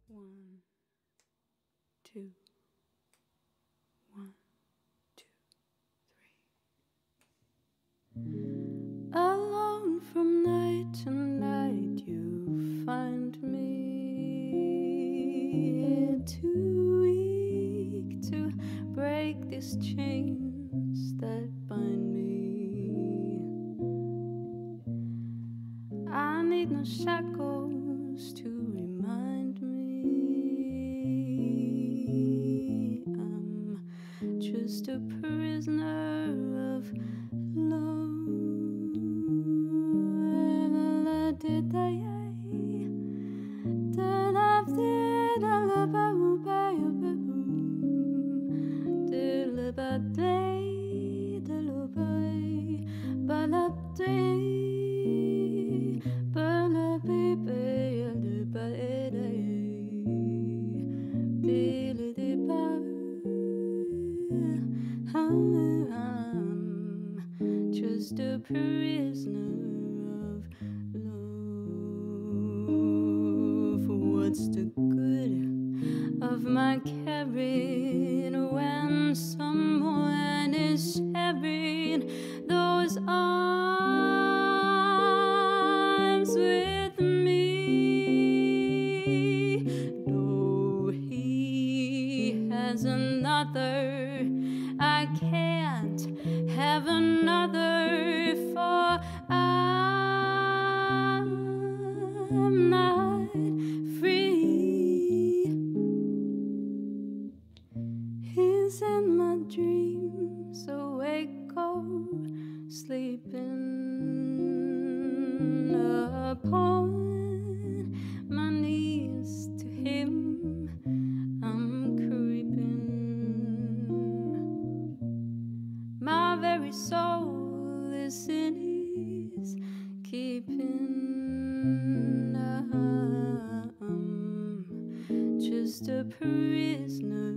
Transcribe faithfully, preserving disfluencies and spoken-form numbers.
One, two, one, two, three. Alone from night to night you find me, too weak to break these chains that bind me. I need no shackles to remind me I'm just a prisoner of love. Did I did I did I love you, baby? Did I day the love but up day but a baby the baby did it I'm just a prisoner of love. What's the good of my caring when someone is sharing those arms with me? Though he has another, I can't have another, for I'm not free. He's in my dreams, awake or sleeping, upon my knees to him I'm creeping. My very soul is in his keeping. I'm just a prisoner